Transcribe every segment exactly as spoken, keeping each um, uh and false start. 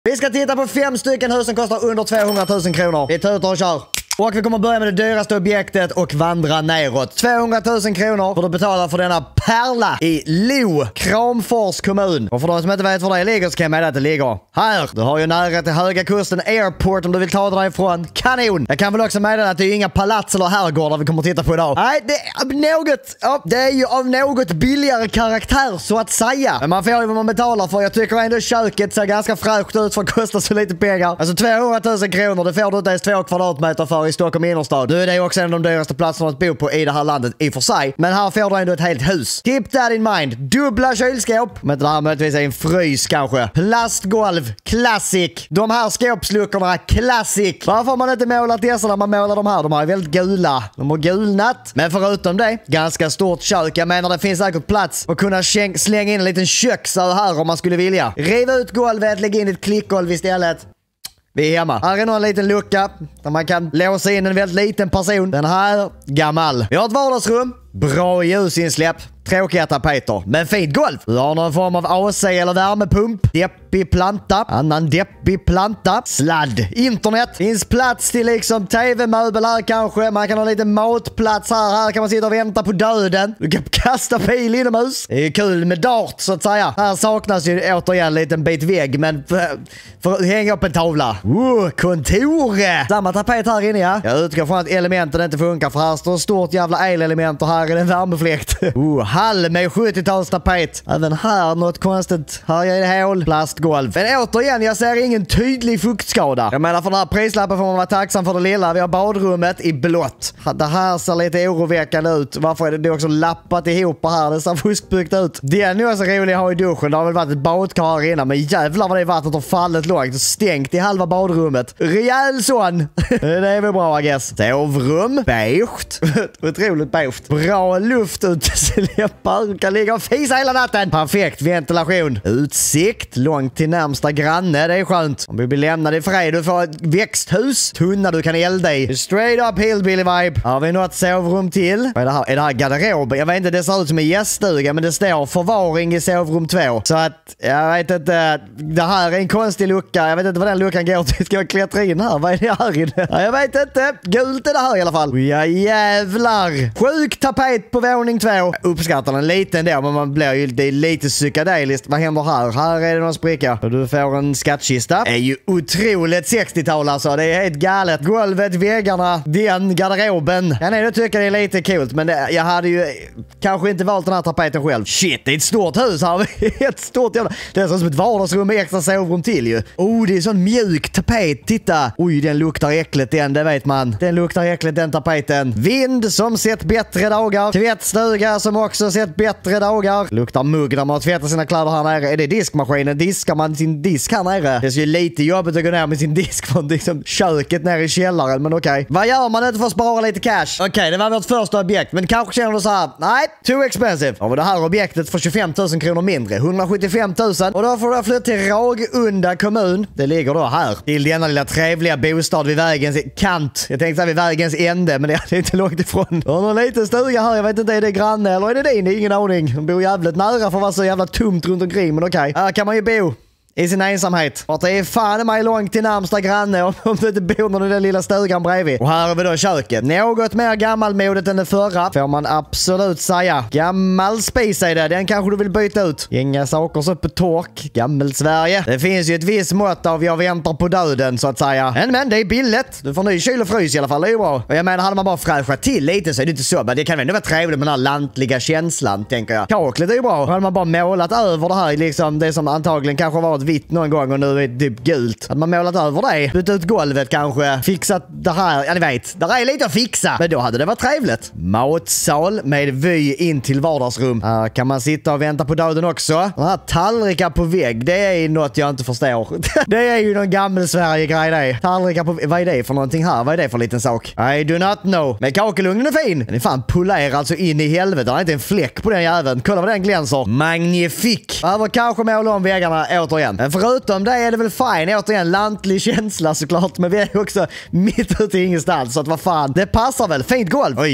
Vi ska titta på fem stycken hus som kostar under tvåhundratusen kronor. Vi tar ut och kör. Och vi kommer börja med det dyraste objektet och vandra neråt. tvåhundratusen kronor får du betala för denna pärla i Lo, Kramfors kommun. Och för de som inte vet var det ligger så kan jag meddela att det ligger här. Du har ju nära till Höga Kusten Airport om du vill ta dig därifrån. Kanon! Jag kan väl också meddela att det är inga palats eller herrgårdar vi kommer att titta på idag. Nej, det är något, ja, det är ju av något billigare karaktär så att säga. Men man får ju vad man betalar för. Jag tycker ändå köket ser ganska fräscht ut för att kosta så lite pengar. Alltså tvåhundratusen kronor, det får du inte ens två kvadratmeter för i Stockholm innerstad. Nu är det också en av de dyraste platserna att bo på i det här landet i och för sig. Men här får du ändå ett helt hus. Keep that in mind. Dubbla kylskåp. Men det här möjligtvis är en frys kanske. Plastgolv. Classic. De här skåpsluckorna. Classic. Varför har man inte målat dessa när man målar de här? De här är väldigt gula. De har gulnat. Men förutom det, ganska stort kök. Jag menar det finns säkert plats att kunna slänga in en liten köksö här om man skulle vilja. Riva ut golvet, lägga in ett klickgolv istället. Vi är hemma. Här är nog en liten lucka där man kan låsa in en väldigt liten person. Den här, gammal. Vi har ett vardagsrum. Bra ljusinsläpp. Tråkiga tapeter. Men fint golv. Du har någon form av A C eller värmepump. Deppig planta. Annan deppig planta. Sladd. Internet. Finns plats till liksom tv-möbel här kanske. Man kan ha lite matplats här. Här kan man sitta och vänta på döden. Du kan kasta pil inomhus. Det är kul med dart så att säga. Här saknas ju återigen en liten bit vägg. Men för, för att hänga upp en tavla. Oh, kontor. Samma tapet här inne, ja. Jag utgår från att elementen inte funkar. För här står ett stort jävla elelement och här är det en värmefläkt. Oh, halv med sjuttio-talstapet. Även här något konstigt. Här är det hål. Plastgolv. Men återigen, jag ser ingen tydlig fuktskada. Jag menar för den här prislappen får man vara tacksam för det lilla. Vi har badrummet i blått. Det här ser lite oroväckande ut. Varför är det också lappat ihop här? Det ser fuskbyggt ut. Det är nog så roligt att ha i duschen. Det har väl varit ett badkar här inne. Men jävlar vad det vattnet har fallit lågt. Stängt i halva badrummet. Rejäl sån. Det är väl bra, I guess. Sovrum. Beige. Otroligt beige. Bra luft ut till släppar. Kan ligga och fisa hela natten. Perfekt ventilation. Utsikt. Långt till närmsta granne. Det är skönt. Om vi blir lämnade i fred. Du får ett växthus. Tunna du kan elda i. Straight up hillbilly vibe. Har vi något sovrum till? Vad är det här? Är det här garderob? Jag vet inte. Det ser ut som en gäststuga. Men det står förvaring i sovrum två. Så att jag vet inte. Det här är en konstig lucka. Jag vet inte vad den luckan går till. Ska jag klättra in här? Vad är det här inne? Ja, jag vet inte. Gult är det här i alla fall. Ja jävlar. Sjuk tapet på våning två. Uppskattar den lite ändå, men man blir ju det är lite psykedeliskt. Vad händer här? Här är det någon spricka. Och du får en skattkista. Det är ju otroligt sextiotal alltså. Det är helt galet. Golvet, väggarna, den garderoben. Jag nej, tycker det är lite coolt, men det, jag hade ju kanske inte valt den här tapeten själv. Shit, det är ett stort hus här. Ett stort jävla. Det är som ett vardagsrum med extra sovrum till ju. Oh, det är sån mjuk tapet. Titta. Oj, den luktar äckligt den, det vet man. Den luktar äckligt den tapeten. Vind som sett bättre dagar. Tvättstuga som också sett bättre dagar. Luktar mugg när man tvättar sina kläder här nere. Är det diskmaskinen? Diskar man sin disk här nere? Det är ju lite jobbigt att gå ner med sin disk från liksom köket ner i källaren, men okej. Okay. Vad gör man inte för att spara lite cash? Okej, okay, det var vårt första objekt, men kanske känner du så här: nej, too expensive. Och det här objektet för tjugofem tusen kronor mindre. hundrasjuttiofem tusen. Och då får du flytta till Ragunda kommun. Det ligger då här. Till denna lilla trevliga bostad vid vägens kant. Jag tänkte säga vid vägens ände, men det är inte långt ifrån. Och någon liten stuga här. Jag vet inte, är det granne eller är det din? Det är ingen aning. De bor jävligt nära för att vara så jävla tomt runt omkring, men okej. Okay. Här kan man ju bo i sin ensamhet. För att det är fan mig långt till närmsta granne om, om du inte bor någon i den lilla stugan bredvid. Och här har vi då köket. Något mer gammalmodigt än det förra, får man absolut säga. Gammal spis är det. Den kanske du vill byta ut. Inga saker så på tork. Gammel Sverige. Det finns ju ett visst mått av jag väntar på döden så att säga. Men men det är billigt. Du får ny kyl och frys i alla fall. Det är ju bra. Och jag menar, hade man bara fräschat till lite så är det inte så. Men det kan väl ändå vara trevligt med den här lantliga känslan, tänker jag. Kaklet är ju bra. Hade man bara målat över det här liksom, det som antagligen kanske var vitt någon gång och nu är det typ gult. Hade man målat över det, bytt ut golvet kanske, fixat det här, ja ni vet, det är lite att fixa. Men då hade det varit trevligt. Matsal med vy in till vardagsrum. Här kan man sitta och vänta på döden också. Den här tallrikar på vägg, det är något jag inte förstår. Det är ju någon gammal Sverige-grej det. Tallrikar på, vad är det för någonting här? Vad är det för liten sak? I do not know. Men kakelugnen är fin. Den är fan polerad alltså in i helvete. Det är inte en fläck på den jäveln. Kolla vad den glänser. Magnifik. Över kanske måla om väggarna återigen. Men förutom det är det väl fine. Återigen lantlig känsla såklart. Men vi är också mitt ute i ingenstans. Så att vad fan. Det passar väl. Fint golv. Oj.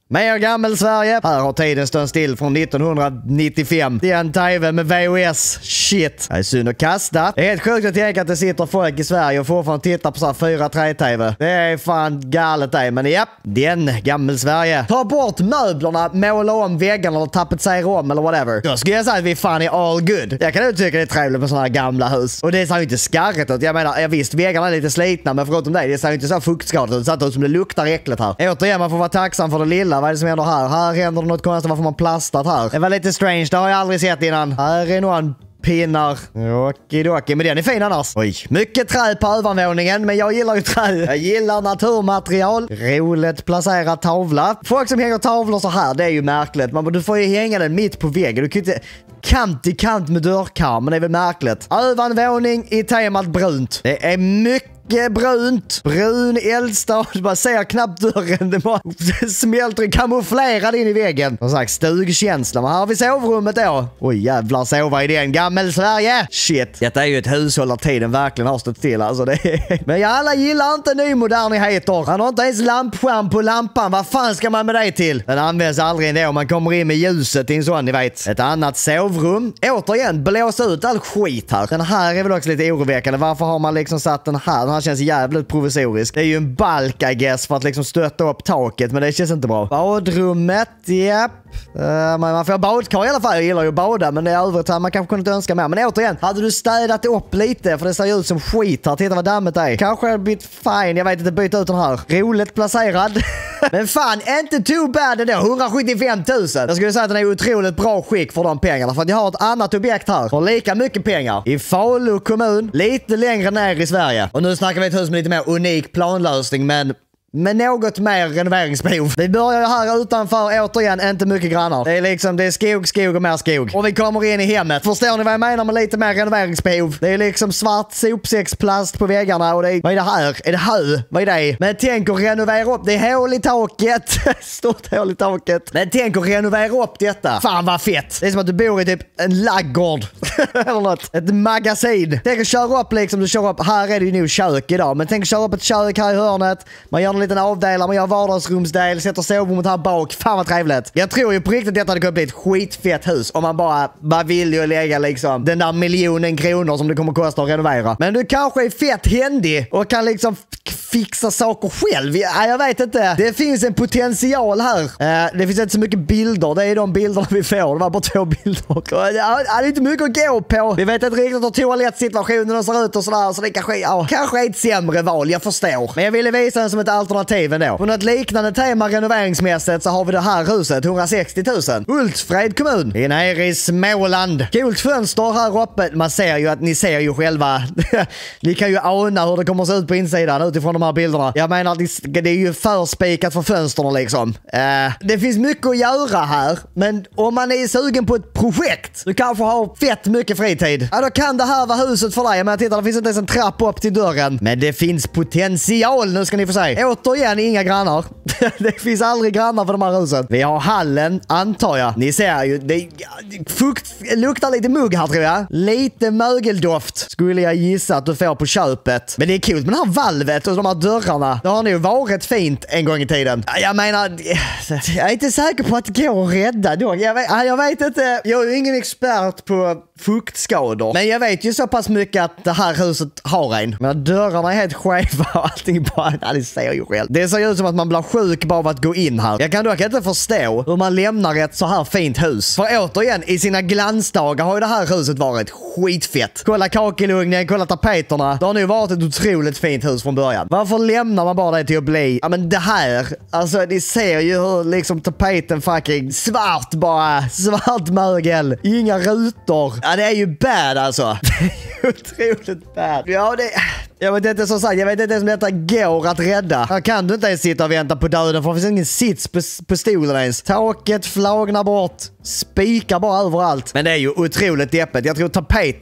Mer gammel Sverige. Här har tiden stått still från nittonhundranittiofem. Det är en tv med V H S. Shit. Det är synd att kasta. Det är helt sjukt att tänka att det sitter folk i Sverige och fortfarande tittar på så här fyra tre tv. Det är fan galet det. Men ja, den gammel Sverige. Ta bort möblerna, måla om väggarna eller tapetsera om eller whatever. Då skulle jag säga att vi fan är all good. Jag kan ju tycka det är trevligt med sådana här gamla hus. Och det ser ju inte skarret ut. Jag menar, jag visst, väggarna är lite slitna, men förutom det, det ser ju inte så fuktskadat ut. Så att det som det luktar äckligt här. Återigen, man får vara tacksam för det lilla. Vad är det som händer här? Här händer det något konstigt. Varför man plastat här? Det var lite strange. Det har jag aldrig sett innan. Här är någon pinnar. Okidoki, men den är fin annars. Oj, mycket trä på övervåningen, men jag gillar ju trä. Jag gillar naturmaterial. Roligt placerad tavla. Folk som hänger tavlor så här, det är ju märkligt. Man, du får ju hänga den mitt på väggen. Du kan inte kant i kant med dörrkarmen, det är väl märkligt. Övervåning i temat brunt. Det är mycket brunt. Brun eldstad. Man ser knappt dörren. Det bara smälter kamouflerad in i väggen. Som sagt, stugkänsla. Men här har vi sovrummet då. Oj jävlar, sova i den. Gammel Sverige. Shit. Detta är ju ett hushåll där tiden verkligen har stått till. Alltså det är... Men jag alla gillar inte nymodernheter. Han har inte ens lampskärm på lampan. Vad fan ska man med det till? Den används aldrig ändå om man kommer in med ljuset i en sån, ni vet. Ett annat sovrum. Återigen, blåsa ut all skit här. Den här är väl också lite oroväckande. Varför har man liksom satt den här? Den här känns jävligt provisorisk. Det är ju en balk, I guess, för att liksom stötta upp taket, men det känns inte bra. Badrummet, japp. Uh, man får badkar i alla fall. Jag gillar ju att bada, men det är övrigt här. Man kanske kunde inte önska mer. Men återigen, hade du städat upp lite, för det ser ut som skit här. Titta vad dammet är. Kanske hade blivit fine. Jag vet inte, byta ut den här. Roligt placerad. Men fan, inte too bad ändå. hundrasjuttiofem tusen. Jag skulle säga att den är otroligt bra skick för de pengarna. För att jag har ett annat objekt här. För lika mycket pengar. I Falu kommun. Lite längre ner i Sverige. Och nu snackar vi ett hus med lite mer unik planlösning, men... Men något mer renoveringsbehov. Vi börjar här utanför, återigen, inte mycket grannar. Det är liksom, det är skog, skog och mer skog. Och vi kommer in i hemmet. Förstår ni vad jag menar med lite mer renoveringsbehov? Det är liksom svart sopsäcksplast på väggarna och det är, vad är det här? Är det hö? Vad är det? Men tänk att renovera upp, det är hål i taket. Stort hål i taket. Men tänk att renovera upp detta. Fan vad fett. Det är som att du bor i typ en laggård. Eller något. Ett magasin. Tänk att köra upp liksom, du kör upp, här är det ju nog kök idag. Men tänk att köra upp ett kök här i hörnet. Man gör en liten avdelare, man gör vardagsrumsdel, sätter sovrummet här bak. Fan vad trevligt. Jag tror ju på riktigt att detta hade kunnat bli ett skitfett hus om man bara, bara vill ju lägga liksom den där miljonen kronor som det kommer kosta att renovera. Men du kanske är fett händig och kan liksom fixa saker själv. Ja, jag vet inte. Det finns en potential här. Uh, det finns inte så mycket bilder. Det är de bilderna vi får. Det var bara två bilder. Ja, det är inte mycket att gå på. Vi vet inte riktigt hur toalettsituationen ser ut och sådär. Så det kanske, ja, kanske är ett sämre val, jag förstår. Men jag ville visa den som ett alternativ ändå. På något liknande tema renoveringsmässigt så har vi det här huset. hundrasextio tusen. Hultsfred kommun. Det är nere i Småland. Coolt fönster här uppe. Man ser ju att ni ser ju själva. Ni kan ju ana hur det kommer att se ut på insidan utifrån de här bilderna. Jag menar, det är ju förspikat för fönsterna liksom. Uh, det finns mycket att göra här, men om man är sugen på ett projekt, du kanske har fett mycket fritid. Ja, då kan det här vara huset för dig. Men titta, det finns inte ens en trapp upp till dörren. Men det finns potential, nu ska ni få säga. Återigen, inga grannar. Det finns aldrig grannar för de här husen. Vi har hallen, antar jag. Ni ser ju, det fukt, luktar lite mugg här tror jag. Lite mögeldoft skulle jag gissa att du får på köpet. Men det är kul med det här valvet och de här dörrarna. Det har nog varit fint en gång i tiden. Jag menar, jag är inte säker på att det går att rädda då. Jag vet, jag vet inte, jag är ju ingen expert på fuktskador. Men jag vet ju så pass mycket att det här huset har en. Men dörrarna är helt skeva och allting bara, ja, det ser jag ju själv. Det ser ju ut som att man blir sjuk bara av att gå in här. Jag kan dock inte förstå hur man lämnar ett så här fint hus. För återigen, i sina glansdagar har ju det här huset varit skitfett. Kolla kakelugnen, kolla tapeterna. Det har nu varit ett otroligt fint hus från början. Varför lämnar man bara det till att bli, ja men det här, alltså ni ser ju hur liksom tapeten fucking svart bara, svart mögel, inga rutor. Ja, det är ju bad alltså. Det är otroligt bad. Ja, det... Jag vet inte som sagt, jag vet inte ens om detta går att rädda. Här kan du inte ens sitta och vänta på döden för det finns ingen sits på, på stolen ens. Taket flagnar bort, spikar bara överallt. Men det är ju otroligt deppet. Jag tror tapeten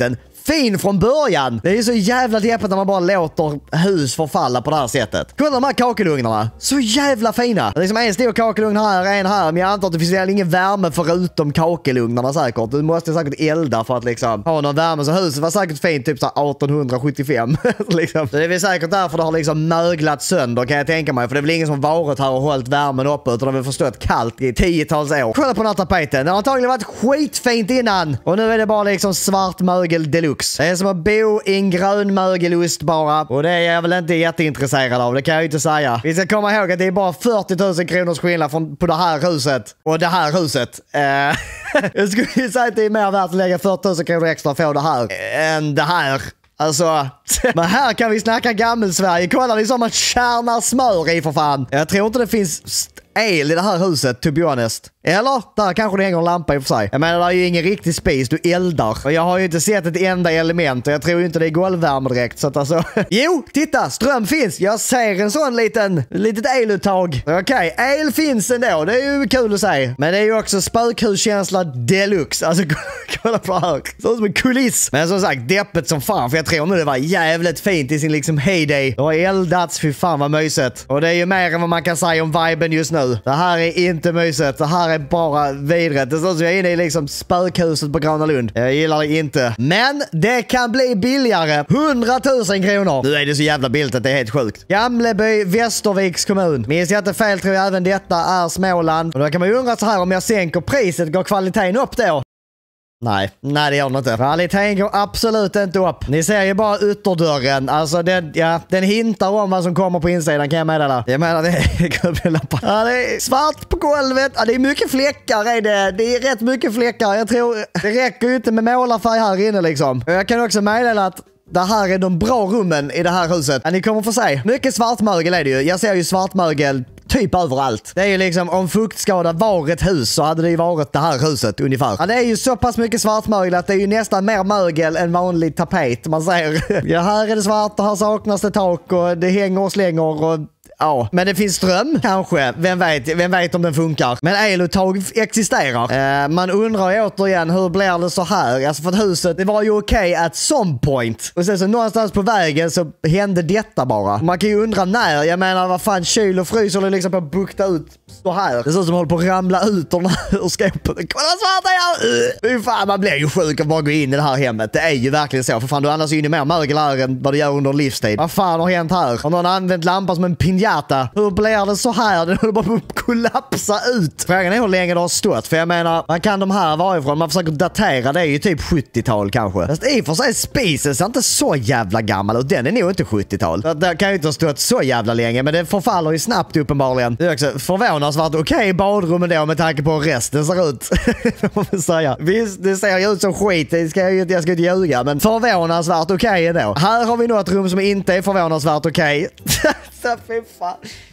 fin från början. Det är ju så jävla deppigt när man bara låter hus förfalla på det här sättet. Kolla de här kakelugnarna. Så jävla fina. Det är liksom en stor kakelugn här, en här. Men jag antar att det finns ingen värme förutom kakelugnarna säkert. Du måste säkert elda för att liksom ha någon värme. Så huset var säkert fint typ så arton sjuttiofem. liksom. Så det är väl säkert därför det har liksom möglat sönder kan jag tänka mig. För det är väl ingen som varit här och hållit värmen uppe. Utan det har väl förstått kallt i tiotals år. Kolla på den här tapeten. Den har antagligen varit skitfint innan. Och nu är det bara liksom svart mögel deluxe. Det är som att bo i en grön mögelost bara. Och det är jag väl inte jätteintresserad av. Det kan jag ju inte säga. Vi ska komma ihåg att det är bara fyrtio tusen kronors skillnad från, på det här huset och det här huset. Uh, jag skulle ju säga att det är mer värt att lägga fyrtio tusen kronor extra för det här än det här. Alltså, men här kan vi snacka gammel-Sverige. Kolla, det är som att kärnar smör i för fan. Jag tror inte det finns el i det här huset, to be honest. Eller? Där kanske det hänger en lampa i och för sig. Jag menar, det är ju ingen riktig spis. Du eldar. Och jag har ju inte sett ett enda element. Och jag tror ju inte det är golvvärme direkt. Så att alltså... jo, titta! Ström finns. Jag ser en sån liten... litet eluttag. Okej, okay, el finns ändå. Det är ju kul att säga. Men det är ju också spökhuskänsla deluxe. Alltså, kolla på det här. Så som en kuliss. Men som sagt, deppet som fan. För jag tror nu det var jävligt fint i sin liksom heyday. Det har eldats. Fy fan vad mysigt. Och det är ju mer än vad man kan säga om viben just nu. Det här är inte mysigt. Det här är bara vidret. Det är så som jag är inne i liksom spökhuset på Gröna Lund. Jag gillar det inte. Men det kan bli billigare. hundratusen kronor. Nu är det så jävla billigt att det är helt sjukt. Gamleby, Västerviks kommun. Minns jag inte fel tror jag även detta är Småland. Och då kan man ju undra så här om jag sänker priset, går kvaliteten upp då? Nej, nej det gör den inte. Kvaliteten går absolut inte upp. Ni ser ju bara ytterdörren. Alltså den, ja, den hintar om vad som kommer på insidan kan jag meddela. Jag menar det är lappar. Ja, det är svart på golvet. Ja, det är mycket fläckar är det. Det är rätt mycket fläckar. Jag tror det räcker ju inte med målarfärg här inne liksom. Och jag kan också meddela att det här är de bra rummen i det här huset. Ja, ni kommer få se. Mycket svartmögel är det ju. Jag ser ju svartmögel typ överallt. Det är ju liksom, om fuktskada var ett hus så hade det ju varit det här huset ungefär. Ja, det är ju så pass mycket svartmögel att det är ju nästan mer mögel än vanlig tapet. Man säger, ja här är det svart och här saknas det tak och det hänger och slänger och ja, men det finns ström kanske. Vem vet, vem vet om den funkar. Men eluttag existerar. Eh, man undrar ju återigen hur blir det så här? Alltså för att huset, det var ju okej okay at some point. Och sen så någonstans på vägen så hände detta bara. Man kan ju undra när. Jag menar vad fan, kyl och frys håller liksom på att bukta ut så här. Det ser ut som håller på att ramla ut ur skåpet. Kolla svart är jag! Fan, man blir ju sjuk av bara gå in i det här hemmet. Det är ju verkligen så. För fan, du andas ju in i mer mögel här än vad du gör under livstid. Vad fan har hänt här? Har någon använt lampan som en pinjata? Hur blir det så här? Det håller bara på att kollapsa ut. Frågan är hur länge det har stått. För jag menar, man kan de här varifrån. Man försöker datera. Det är ju typ sjuttiotal kanske. Fast i och för sig spisen är inte så jävla gammal. Och den är nog inte sjuttiotal. Det kan ju inte ha stått så jävla länge. Men det förfaller ju snabbt uppenbarligen. Det är också förvånansvärt okej okay, badrummen då med tanke på hur resten ser ut. Får säga. Visst, det ser ju ut som skit. Det ska jag, ju, jag ska inte ljuga. Men förvånansvärt okej okay ändå. Här har vi något rum som inte är förvånansvärt okej. Okay. Så fy fan.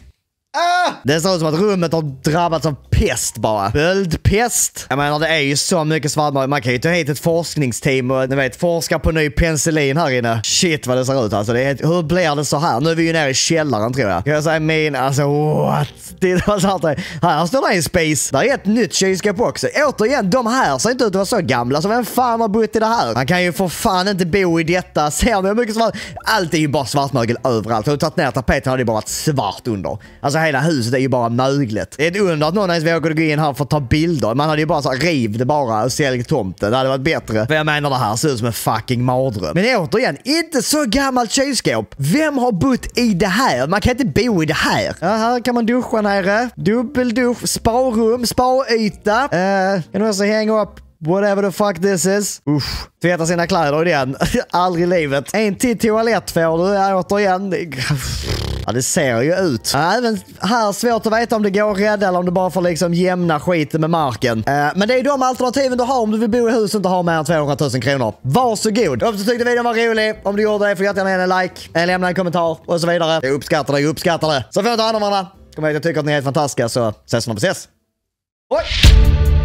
Ah! Det ser ut som att rummet har drabbats av pest bara. Böldpest. Jag menar det är ju så mycket svartmögel. Man kan ju ta hit ett forskningsteam och ni vet forska på ny penicillin här inne. Shit vad det ser ut alltså. Det är, hur blir det så här? Nu är vi ju nere i källaren tror jag. Jag säger min alltså what? Det var så här, här står det en space. Det är ett nytt kylskåp också. Återigen de här ser inte ut att vara så gamla. Så vem fan har bott i det här? Man kan ju för fan inte bo i detta. Ser ni hur mycket svart? Allt är ju bara svartmögel överallt. Har du tagit ner tapeten hade det bara varit svart under. Alltså hela huset är ju bara mögligt. Det är ett under att någon ens vågade gå in här för att ta bilder. Man hade ju bara så här, riv det bara och sälj tomten. Det hade varit bättre. För jag menar det här ser ut som en fucking mardröm. Men återigen, inte så gammalt kylskåp. Vem har bott i det här? Man kan inte bo i det här. Ja, här kan man duscha nere. Dubbeldusch, sparrum, sparyta. Uh, kan du också hänga upp whatever the fuck this is. Usch. Tvätta sina kläder igen. Aldrig i livet. En till toalett får du. Ja, återigen. Ja, det ser ju ut. Ja, även här svårt att veta om det går att rädda eller om du bara får liksom jämna skiten med marken. Uh, men det är de alternativen du har om du vill bo i hus och inte ha mer än tvåhundratusen kronor. Varsågod. Om du tyckte videon var rolig, om du gjorde det får jättegärna en like, lämna en kommentar och så vidare. Jag uppskattar det, jag uppskattar det. Så får jag ta hand om varandra. Kom ihåg att jag tycker att ni är helt fantastiska så ses när vi ses. Oj!